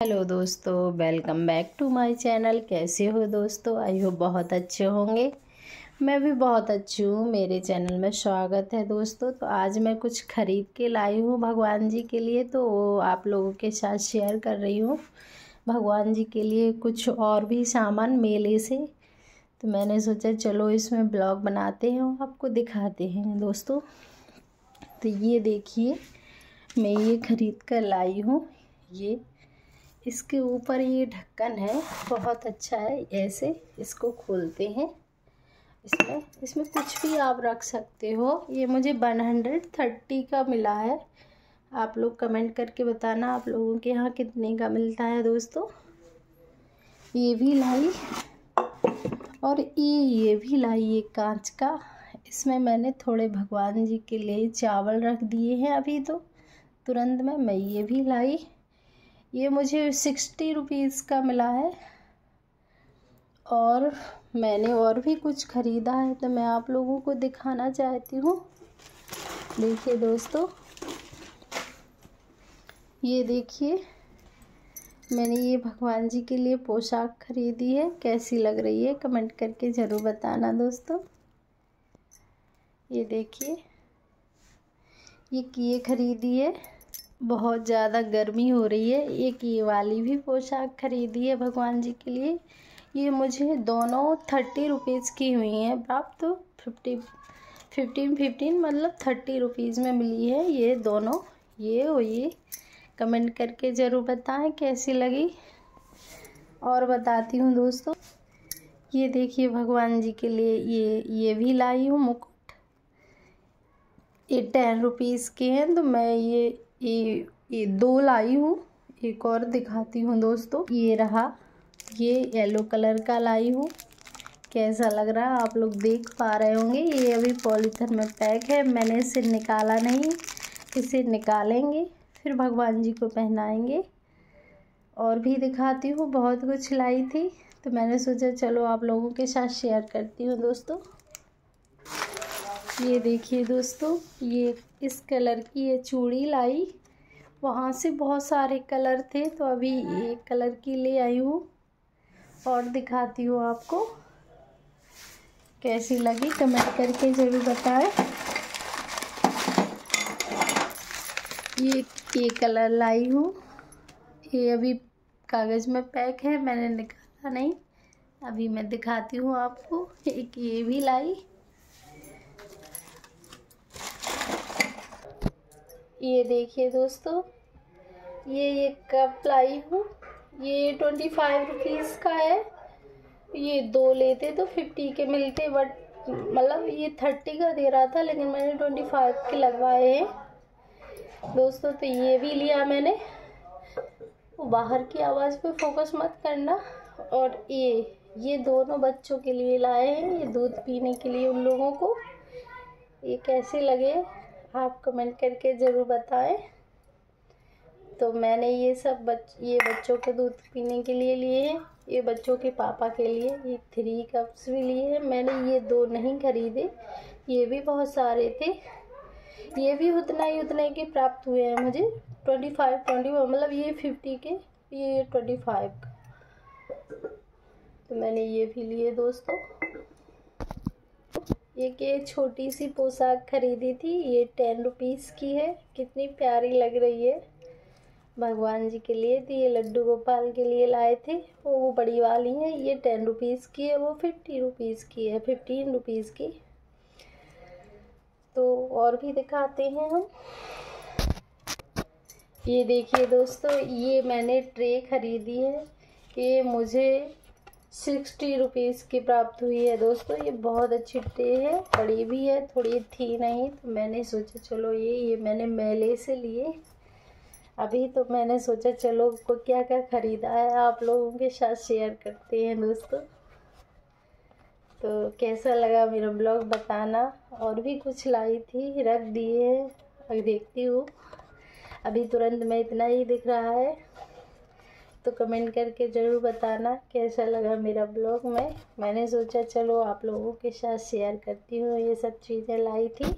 Hello दोस्तों, welcome back to my channel. कैसे हो दोस्तों? आई होप बहुत अच्छे होंगे। मैं भी बहुत अच्छी हूँ। मेरे चैनल में स्वागत है दोस्तों। तो आज मैं कुछ ख़रीद के लाई हूँ भगवान जी के लिए, तो वो आप लोगों के साथ शेयर कर रही हूँ। भगवान जी के लिए कुछ और भी सामान मेले से, तो मैंने सोचा चलो इसमें ब्लॉग बनाते हैं और आपको दिखाते हैं दोस्तों। तो ये देखिए, मैं ये ख़रीद कर लाई हूँ। ये इसके ऊपर ये ढक्कन है, बहुत अच्छा है। ऐसे इसको खोलते हैं, इसमें कुछ भी आप रख सकते हो। ये मुझे 130 का मिला है। आप लोग कमेंट करके बताना आप लोगों के यहाँ कितने का मिलता है दोस्तों। ये भी लाई और ये भी लाई, ये कांच का। इसमें मैंने थोड़े भगवान जी के लिए चावल रख दिए हैं अभी, तो तुरंत में मैं ये भी लाई। ये मुझे 60 रुपीज़ का मिला है। और मैंने और भी कुछ ख़रीदा है, तो मैं आप लोगों को दिखाना चाहती हूँ। देखिए दोस्तों, ये देखिए, मैंने ये भगवान जी के लिए पोशाक खरीदी है। कैसी लग रही है कमेंट करके ज़रूर बताना दोस्तों। ये देखिए, ये खरीदी है। बहुत ज़्यादा गर्मी हो रही है। एक ये वाली भी पोशाक खरीदी है भगवान जी के लिए। ये मुझे दोनों 30 रुपीज़ की हुई हैं प्राप्त। तो 15 मतलब 30 रुपीज़ में मिली है ये दोनों। ये और ये कमेंट करके ज़रूर बताएं कैसी लगी। और बताती हूँ दोस्तों, ये देखिए भगवान जी के लिए ये भी लाई हूँ मुकुट। ये 10 रुपीज़ के हैं, तो मैं ये दो लाई हूँ। एक और दिखाती हूँ दोस्तों। ये रहा, ये येलो कलर का लाई हूँ। कैसा लग रहा है आप लोग देख पा रहे होंगे। ये अभी पॉलीथिन में पैक है, मैंने इसे निकाला नहीं। इसे निकालेंगे फिर भगवान जी को पहनाएंगे। और भी दिखाती हूँ, बहुत कुछ लाई थी, तो मैंने सोचा चलो आप लोगों के साथ शेयर करती हूँ दोस्तों। ये देखिए दोस्तों, ये इस कलर की ये चूड़ी लाई। वहाँ से बहुत सारे कलर थे, तो अभी एक कलर की ले आई हूँ। और दिखाती हूँ आपको, कैसी लगी कमेंट करके ज़रूर बताएं। ये कलर लाई हूँ। ये अभी कागज़ में पैक है, मैंने निकाला नहीं। अभी मैं दिखाती हूँ आपको। एक ये भी लाई। ये देखिए दोस्तों, ये कप लाई हूँ। ये 25 रुपीज़ का है। ये दो लेते तो 50 के मिलते, बट मतलब ये 30 का दे रहा था, लेकिन मैंने 25 के लगवाए हैं दोस्तों। तो ये भी लिया मैंने। बाहर की आवाज़ पे फोकस मत करना। और ये दोनों बच्चों के लिए लाए हैं, ये दूध पीने के लिए उन लोगों को। ये कैसे लगे आप कमेंट करके ज़रूर बताएं। तो मैंने ये बच्चों के दूध पीने के लिए लिए हैं। ये बच्चों के पापा के लिए ये 3 कप्स भी लिए हैं। मैंने ये दो नहीं खरीदे, ये भी बहुत सारे थे। ये भी उतने के प्राप्त हुए हैं मुझे। 21 मतलब ये 50 के, ये 25 का। तो मैंने ये भी लिए दोस्तों। एक ये छोटी सी पोशाक खरीदी थी, ये 10 रुपीज़ की है। कितनी प्यारी लग रही है। भगवान जी के लिए थी। ये लड्डू गोपाल के लिए लाए थे, वो बड़ी वाली है। ये 10 रुपीज़ की है, वो 50 रुपीज़ की है, 15 रुपीज़ की। तो और भी दिखाते हैं हम। ये देखिए दोस्तों, ये मैंने ट्रे खरीदी है। ये मुझे 60 रुपीज़ की प्राप्त हुई है दोस्तों। ये बहुत अच्छी ट्रे है, बड़ी भी है, थोड़ी थी नहीं, तो मैंने सोचा चलो ये मैंने मेले से लिए अभी। तो मैंने सोचा चलो को क्या क्या ख़रीदा है आप लोगों के साथ शेयर करते हैं दोस्तों। तो कैसा लगा मेरा ब्लॉग बताना। और भी कुछ लाई थी, रख दिए हैं, अभी देखती हूँ। अभी तुरंत में इतना ही दिख रहा है, तो कमेंट करके ज़रूर बताना कैसा लगा मेरा ब्लॉग। मैंने सोचा चलो आप लोगों के साथ शेयर करती हूँ। ये सब चीज़ें लाई थी।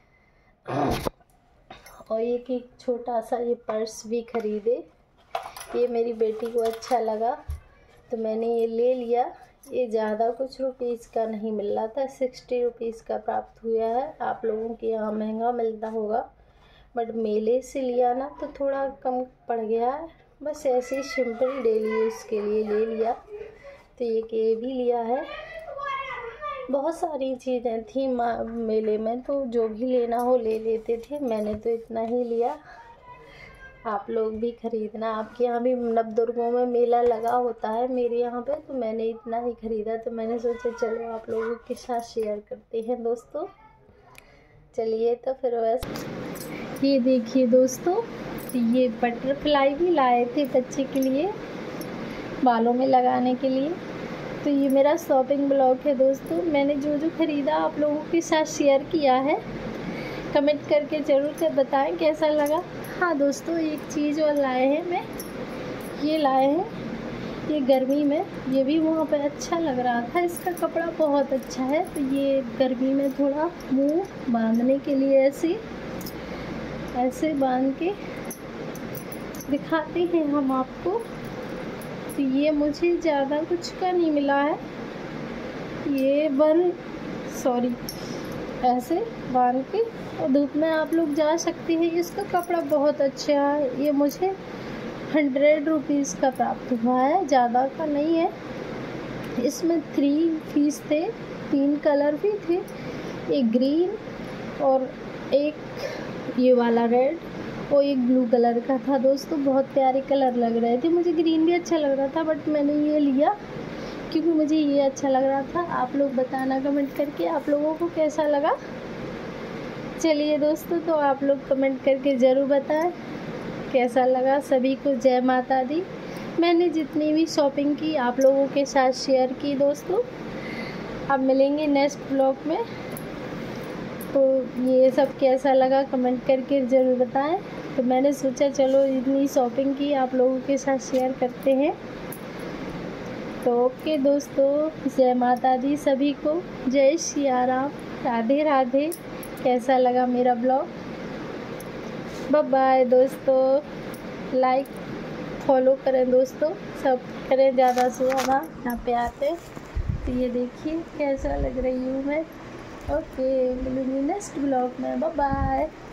और एक छोटा सा ये पर्स भी खरीदे। ये मेरी बेटी को अच्छा लगा तो मैंने ये ले लिया। ये ज़्यादा कुछ रुपीज़ का नहीं मिल रहा था, 60 रुपीज़ का प्राप्त हुआ है। आप लोगों के यहाँ महंगा मिलता होगा, बट मेले से लिया ना तो थोड़ा कम पड़ गया है। बस ऐसे ही सिंपल डेली यूज़ के लिए ले लिया। तो ये भी लिया है। बहुत सारी चीज़ें थी मेले में, तो जो भी लेना हो ले लेते थे। मैंने तो इतना ही लिया। आप लोग भी ख़रीदना। आपके यहाँ भी नवदुर्गों में मेला लगा होता है मेरे यहाँ पे, तो मैंने इतना ही ख़रीदा। तो मैंने सोचा चलो आप लोगों के साथ शेयर करते हैं दोस्तों। चलिए तो फिर वैसे ये देखिए दोस्तों, ये बटरफ्लाई भी लाए थे बच्चे के लिए, बालों में लगाने के लिए। तो ये मेरा शॉपिंग ब्लॉग है दोस्तों। मैंने जो जो ख़रीदा आप लोगों के साथ शेयर किया है। कमेंट करके ज़रूर से बताएं कैसा लगा। हाँ दोस्तों, एक चीज़ और लाए हैं मैं, ये लाए हैं ये गर्मी में। ये भी वहाँ पे अच्छा लग रहा था, इसका कपड़ा बहुत अच्छा है। तो ये गर्मी में थोड़ा मुंह बांधने के लिए ऐसे बांध के दिखाते हैं हम आपको। तो ये मुझे ज़्यादा कुछ का नहीं मिला है। ये ऐसे बांध के और धूप में आप लोग जा सकते हैं। इसका कपड़ा बहुत अच्छा है। ये मुझे 100 रुपीज़ का प्राप्त हुआ है, ज़्यादा का नहीं है। इसमें 3 पीस थे, 3 कलर भी थे, एक ग्रीन और एक ये वाला रेड और एक ब्लू कलर का था दोस्तों। बहुत प्यारे कलर लग रहे थे। मुझे ग्रीन भी अच्छा लग रहा था, बट मैंने ये लिया क्योंकि मुझे ये अच्छा लग रहा था। आप लोग बताना कमेंट करके आप लोगों को कैसा लगा। चलिए दोस्तों, तो आप लोग कमेंट करके ज़रूर बताएं कैसा लगा। सभी को जय माता दी। मैंने जितनी भी शॉपिंग की आप लोगों के साथ शेयर की दोस्तों। अब मिलेंगे नेक्स्ट ब्लॉग में। तो ये सब कैसा लगा कमेंट करके ज़रूर बताएं। तो मैंने सोचा चलो इतनी शॉपिंग की आप लोगों के साथ शेयर करते हैं। तो ओके दोस्तों, जय माता दी सभी को। जय सिया राम, राधे राधे। कैसा लगा मेरा ब्लॉग। बाय बाय दोस्तों। लाइक फॉलो करें दोस्तों, सब करें ज़्यादा से ज़्यादा। यहाँ पे आते तो ये देखिए कैसा लग रही हूँ मैं। ओके, मिलूँगी नेक्स्ट ब्लॉग में। Bye bye.